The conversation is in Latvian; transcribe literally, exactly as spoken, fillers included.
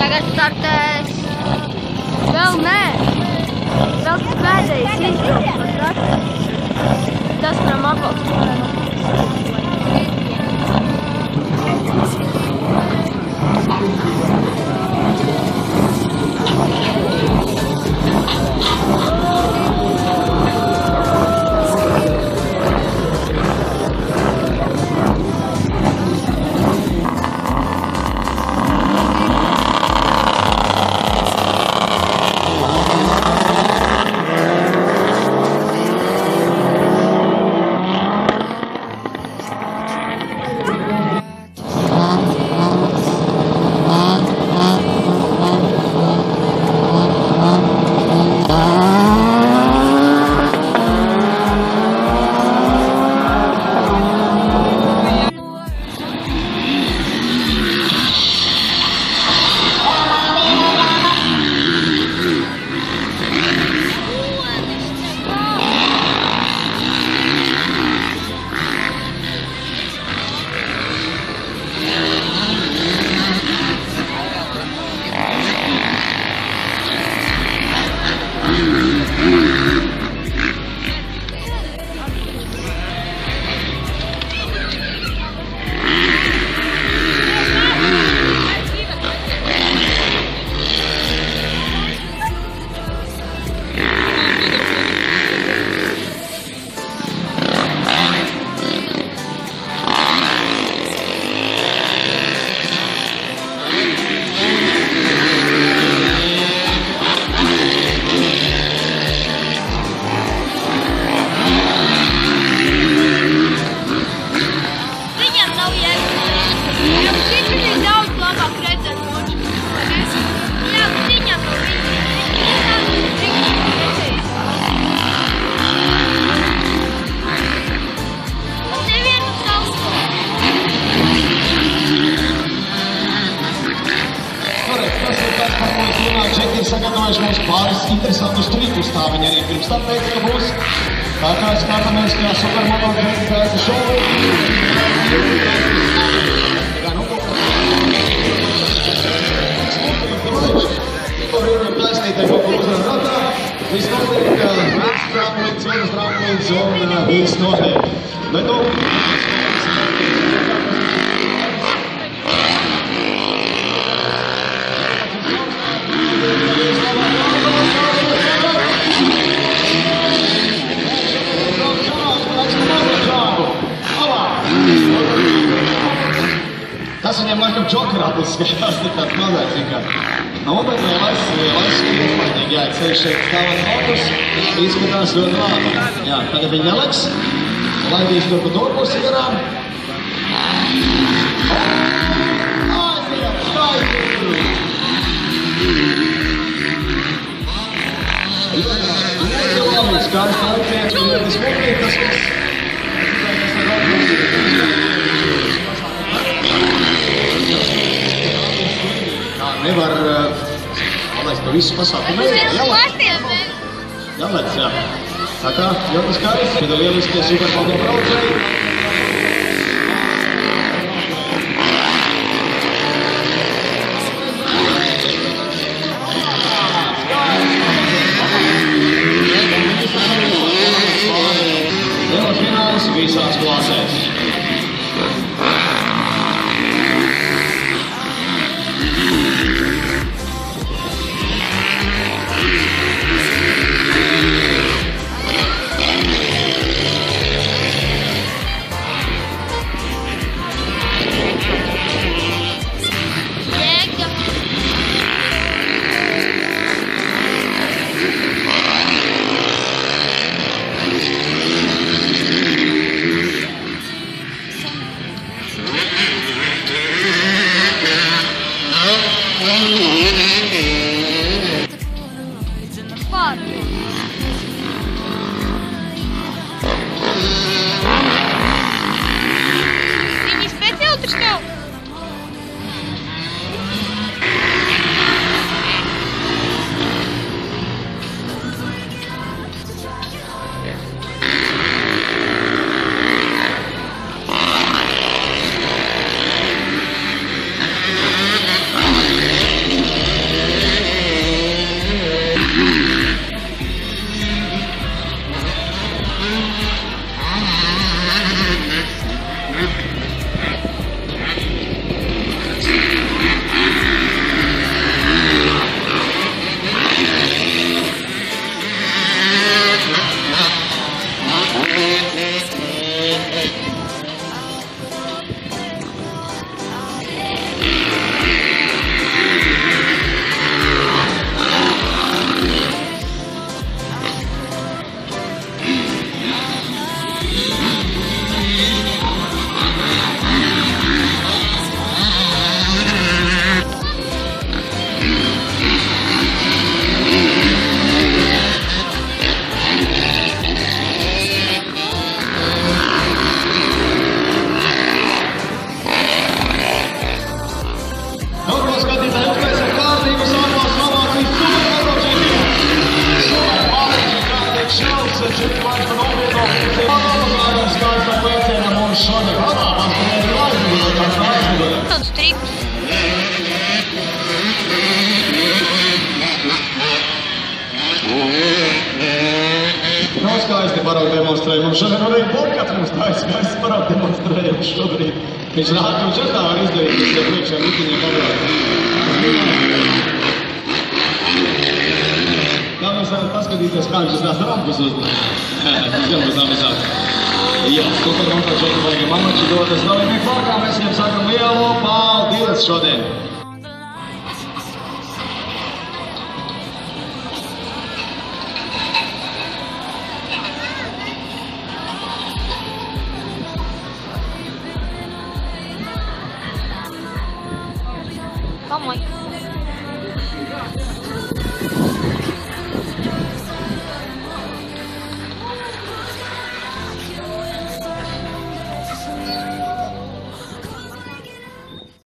Tagad startēs. Vēl nē. Vēl tas pēdējais izbrauks. Tas varam atbalstīt. Sagatavojuši mums pāris interesantus trikus, tā viņi arī pirms tam teica, ka būs. Tā kā skatāmies, kā supermoto džeki pēc šovu. Tikko ir taisnītē kaut kur uzvar ratā, viss notiek, viens tramplīns, viens tramplīns un viss notiek. Bet nu, tas viņam laikam džokerātis skatās, tik tāds mazais vienkārši. Nu, bet lielais, lielais iespaidīgi, jā, ceļš šeit stāvēt motus, izskatās ļoti labi. Jā, tagad viņi neliks, laidīs tur pa to pusi garām. Aiziet, aiziet! Ļoti labi, skaisti aiziet, ļoti smukīgi tas viss. Nevar, man liekas, pa visu pasākumu. Jālēc, jā. Tā kā, ļoti skaisti, kad ir lieliskie supermoto braucēji. Liela fināls visās klasēs. skaisti paraugu demonstrējumi. Mums šodien arī podkats mums tā ir skaisti paraugu demonstrējumi šobrīd. Viņš rāda, ka viņš ir tā var izdarīt, viņš ir priekšā mitiņiem pabraukt. Kā mēs varam paskatīties, kā viņš tās rampus uzliek. Tas gan būs amizāts. Jā, super, mums tā šodien vajag mamači dodas dalībnieku vārdā. Mēs viņam sakam lielu paldies šodien.